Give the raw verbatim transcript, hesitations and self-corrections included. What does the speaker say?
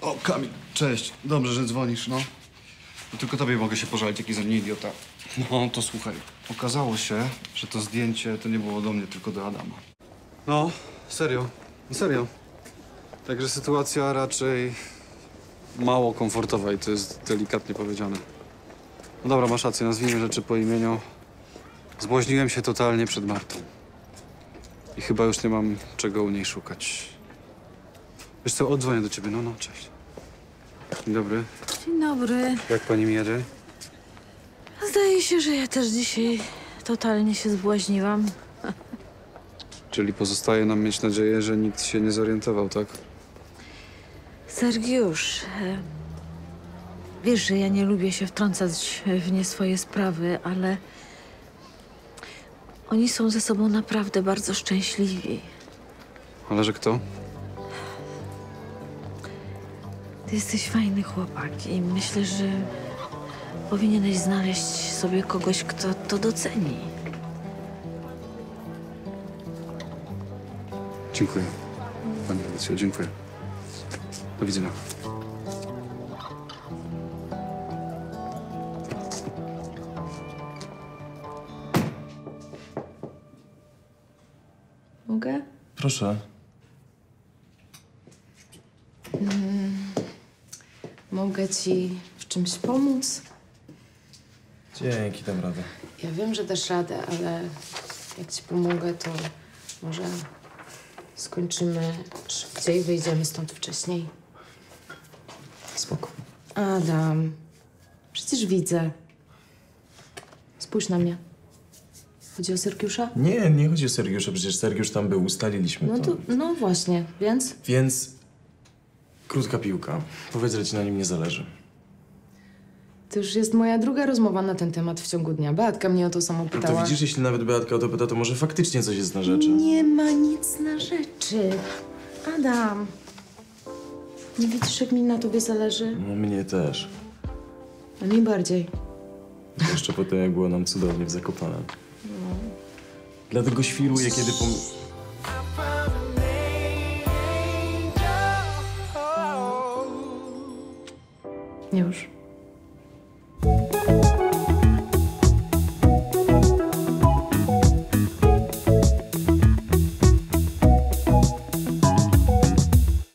O, Kamil, cześć. Dobrze, że dzwonisz, no. No tylko tobie mogę się pożalić, jaki ze mnie idiota. No, to słuchaj. Okazało się, że to zdjęcie to nie było do mnie, tylko do Adama. No, serio. No serio. Także sytuacja raczej mało komfortowa i to jest delikatnie powiedziane. No dobra, masz rację, nazwijmy rzeczy po imieniu. Zbłaźniłem się totalnie przed Martą. I chyba już nie mam czego u niej szukać. Wiesz co, odzwonię do ciebie. No, no, cześć. Dzień dobry. Dzień dobry. Jak pani mi jedzie? Zdaje się, że ja też dzisiaj totalnie się zbłaźniłam. Czyli pozostaje nam mieć nadzieję, że nikt się nie zorientował, tak? Sergiusz, e, wiesz, że ja nie lubię się wtrącać w nie swoje sprawy, ale oni są ze sobą naprawdę bardzo szczęśliwi. Ale że kto? Ty jesteś fajny chłopak i myślę, że powinieneś znaleźć sobie kogoś, kto to doceni. Dziękuję. Pani Alecjo, dziękuję. Do widzenia. Mogę? Proszę. Mogę ci w czymś pomóc? Dzięki, dam radę. Ja wiem, że dasz radę, ale jak ci pomogę, to może skończymy szybciej, wyjdziemy stąd wcześniej. Spoko. Adam, przecież widzę. Spójrz na mnie. Chodzi o Sergiusza? Nie, nie chodzi o Sergiusza, przecież Sergiusz tam był, ustaliliśmy No to. to, no właśnie, więc? Więc... Krótka piłka. Powiedz, że ci na nim nie zależy. To już jest moja druga rozmowa na ten temat w ciągu dnia. Beatka mnie o to samo No pytała. to widzisz, jeśli nawet Beatka o to pyta, to może faktycznie coś jest na rzeczy. Nie ma nic na rzeczy. Adam, nie widzisz, jak mi na tobie zależy? No mnie też. A mi bardziej. Jeszcze po tym, jak było nam cudownie w Zakopanem. No. Dlatego świruję, kiedy pom... Już.